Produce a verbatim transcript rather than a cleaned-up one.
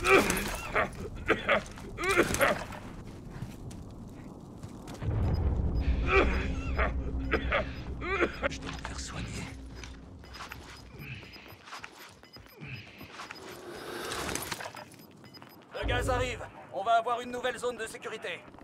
Je dois me faire soigner. Le gaz arrive. On va avoir une nouvelle zone de sécurité.